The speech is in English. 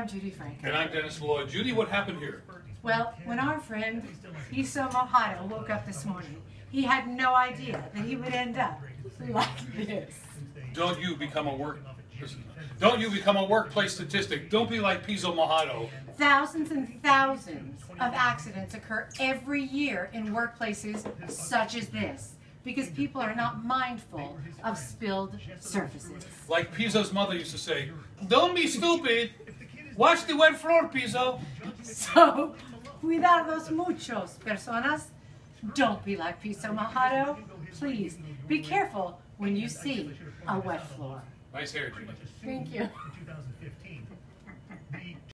I'm Judy Frank. And I'm Dennis Malloy. Judy, what happened here? Well, when our friend PSA woke up this morning, he had no idea that he would end up like this. Don't you become a workplace statistic. Don't be like Piso Mojado. Thousands and thousands of accidents occur every year in workplaces such as this because people are not mindful of spilled surfaces. Like Piso's mother used to say, don't be stupid. Watch the wet floor, Piso. So, cuidados muchos, personas. Don't be like Piso Mojado. Please, be careful when you see a wet floor. Nice hair, Judy. Thank you.